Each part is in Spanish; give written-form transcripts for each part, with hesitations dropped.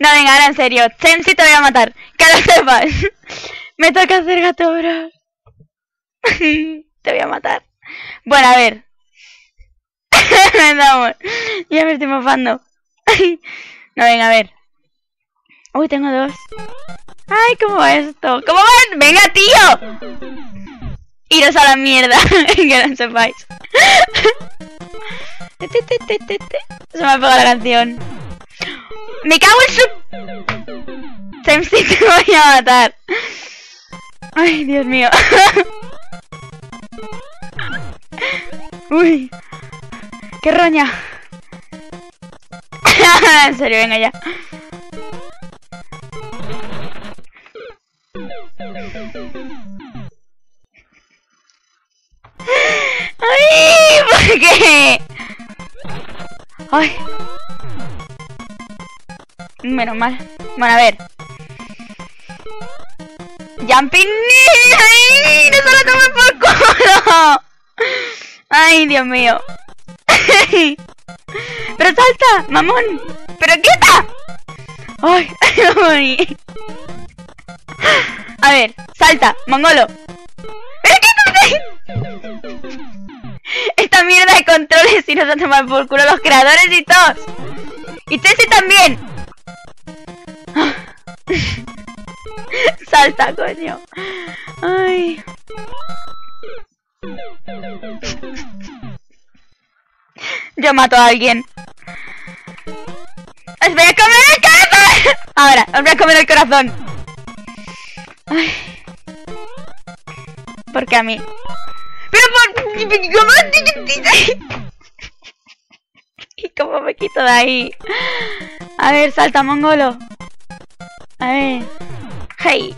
No, venga, ahora en serio. Sensi, te voy a matar. Que lo sepas. Me toca hacer gato, bro. Te voy a matar. Bueno, a ver. Vamos. Ya me estoy mofando. No, venga, a ver. Uy, tengo dos. Ay, ¿cómo va esto? ¿Cómo va? ¡Venga, tío! Iros a la mierda. Que no sepáis. Se me ha pegado la canción. ¡Me cago en su... Sensi, te voy a matar. Ay, Dios mío. Uy. ¡Qué roña! En serio, venga ya. ¡Ay! ¿Por qué? ¡Ay! Menos mal. Bueno, a ver. ¡Jumping! ¡Ay! ¡No se lo tomen por culo! ¡Ay, Dios mío! ¡Pero salta, mamón! ¡Pero quieta! ¡Ay! ¡No morí! A ver, salta, mongolo. ¡Pero quítate! Esta mierda de controles y nos han tomado por culo los creadores y todos. Y Chelsea también. Salta, coño. Ay. Yo mato a alguien. ¡Os voy a comer el corazón! Ahora, os voy a comer el corazón. Ay. ¿Por qué a mí? Pero por... ¿Y cómo me quito de ahí? A ver, salta, mongolo. A ver. Hey.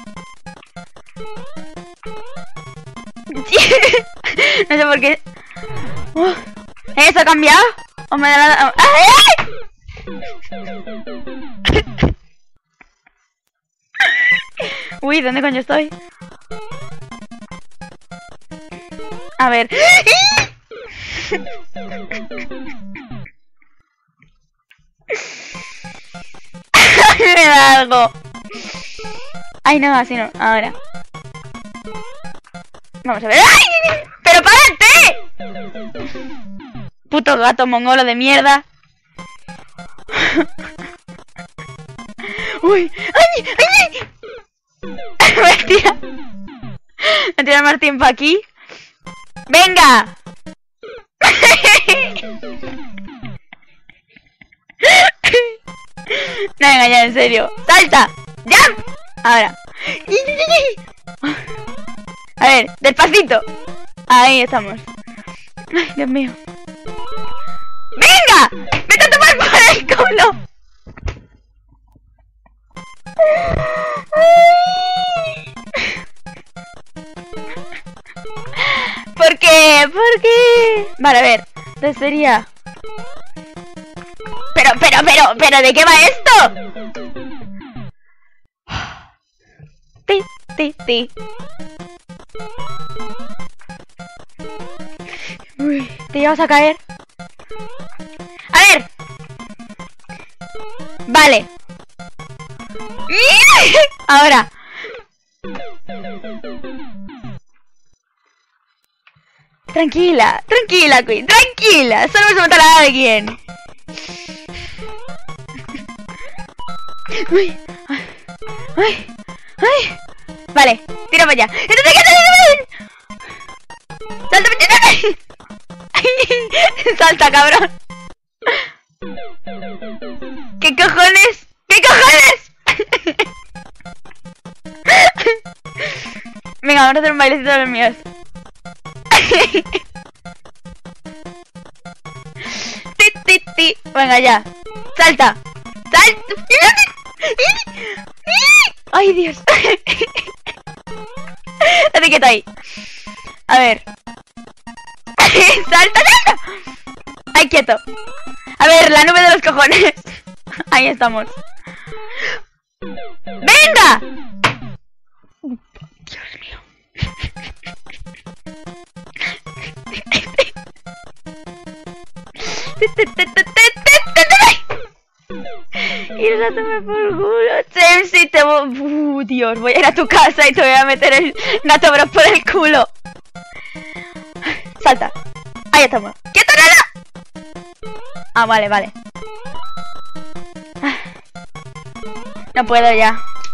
No sé por qué. ¿Eso ha cambiado? ¿O me da la... ¡Ay! Uy, ¿dónde coño estoy? A ver. Me da algo. Ay, no, así no. Ahora. Vamos a ver. ¡Ay! ¡Pero párate! Puto gato mongolo de mierda. Uy. ¡Ay! ¡Ay! Me tira Martín para aquí. ¡Venga! No, venga, ya, en serio. ¡Salta! ¡Jump! Ahora. A ver, despacito. Ahí estamos. Ay, Dios mío. ¡Venga! ¡Vete a tomar por el culo! ¿Por qué? ¿Por qué? Vale, a ver. Entonces sería... Pero, ¿de qué va esto? Ti. Uy, te ibas a caer. A ver. Vale. Ahora. Tranquila, Queen, tranquila. Solo vamos a matar a alguien. Uy. Ay. Vale, tira para allá. Salta, cabrón. ¿Qué cojones? Venga, vamos a hacer un bailecito de los míos. Venga, ya. Salta. Ay, Dios. Date quieto ahí. A ver. Salta. Ay, quieto. A ver, la nube de los cojones. Ahí estamos. ¡Venga! Dios mío. Iros a tomar por culo. Chemsi, te voy... Dios, voy a ir a tu casa y te voy a meter el gato bros por el culo. Salta. Ahí estamos. ¡Quieto, nada! Ah, vale, vale. No puedo ya.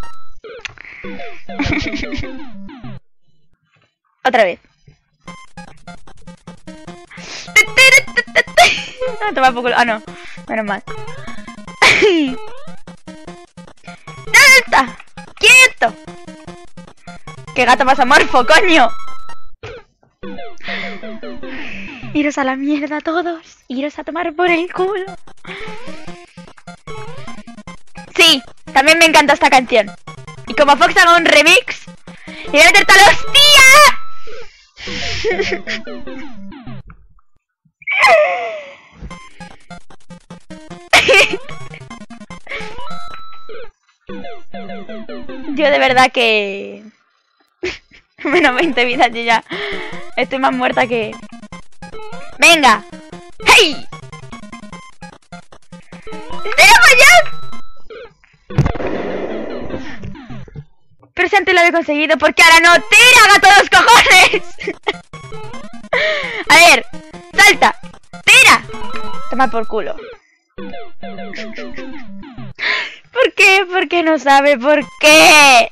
Otra vez. No, toma por culo. Ah, no. Menos mal. ¡Salta! ¡Quieto! ¡Qué gato más amorfo, coño! Iros a la mierda todos. Iros a tomar por el culo. Sí, también me encanta esta canción. Y como Fox haga un remix, y voy a meter tal hostia. Yo de verdad que... Menos 20 vidas, yo ya estoy más muerta que... ¡Venga! ¡Hey! ¡Espera para allá! Pero si antes lo había conseguido, ¿por qué ahora no? ¡Tira, gato de los cojones! A ver, salta. ¡Tira! Toma por culo. ¿Por qué? ¿Por qué no sabe? ¿Por qué?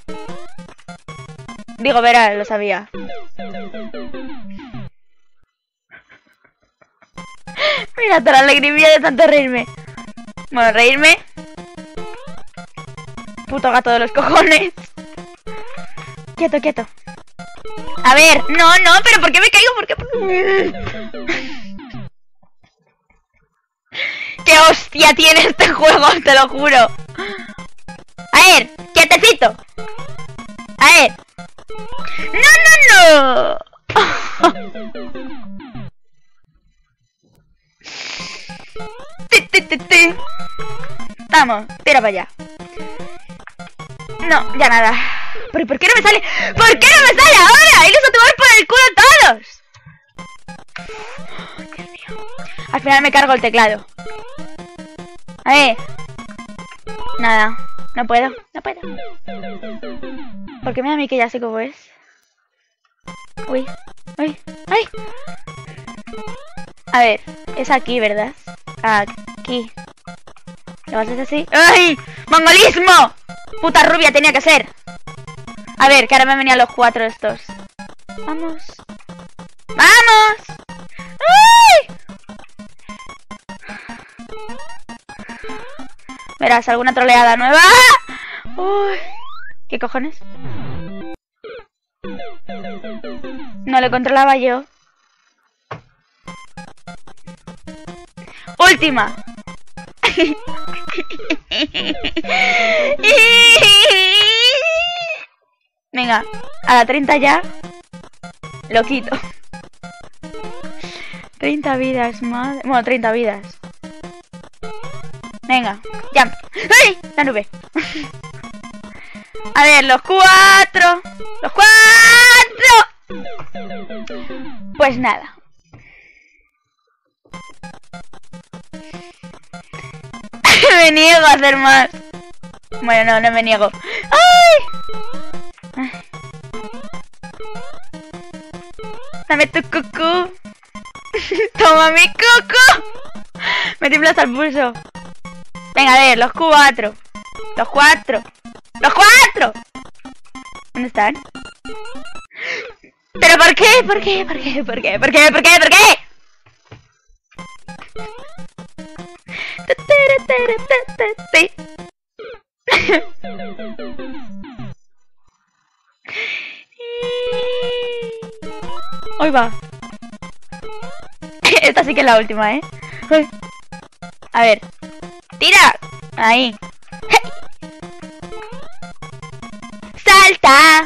Digo, verá, lo sabía. Mira toda la alegría de tanto reírme. Bueno, reírme. Puto gato de los cojones. Quieto, quieto. A ver, no, pero ¿por qué me caigo? ¿Por qué? ¡Qué hostia tiene este juego! Te lo juro. A ver, quietecito. A ver. ¡No! Vamos, tira para allá. No, ya nada. ¿Pero por qué no me sale? ¿Por qué no me sale ahora? ¡Iros a tomar por el culo todos! Dios mío. Al final me cargo el teclado. A ver. Nada. No puedo. Porque me da a mí que ya sé cómo es. Uy. ¡Ay! A ver. Es aquí, ¿verdad? Aquí. ¿Lo vas a hacer así? ¡Ay! ¡Mongolismo! Puta rubia tenía que ser. A ver, que ahora me venían los 4 estos. ¡Vamos! ¡Ay! Verás, alguna troleada nueva. Uy. ¿Qué cojones? No lo controlaba yo. Última. Venga, a la 30 ya. Lo quito. 30 vidas, madre. Bueno, 30 vidas. Venga, jump. ¡Ay! La nube. A ver, los 4. ¡Los 4! Pues nada. Me niego a hacer más. Bueno, no me niego. ¡Ay! Dame tu cucú. Toma mi cucú. Me tiembla hasta el pulso. Venga, a ver, los 4. Los 4. ¡Los 4! ¿Dónde están? ¿Pero por qué? ¿Por qué? Hoy va. Esta sí que es la última, ¿eh? Uy. A ver. ¡Tira! Ahí. ¡Salta!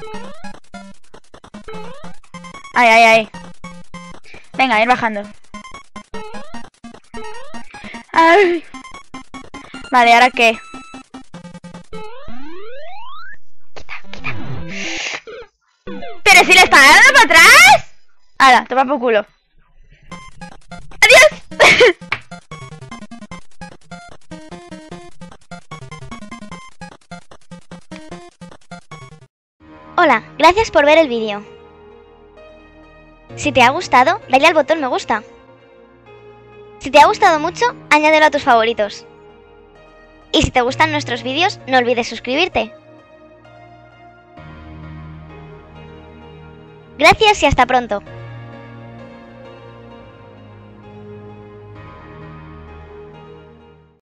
Ay. Venga, ir bajando. Ay. Vale, ¿ahora qué? Quita. ¿Pero si le está dando para atrás? ¡Hala! Toma por culo. ¡Adiós! Hola, gracias por ver el vídeo. Si te ha gustado, dale al botón me gusta. Si te ha gustado mucho, añádelo a tus favoritos. Y si te gustan nuestros vídeos, no olvides suscribirte. Gracias y hasta pronto.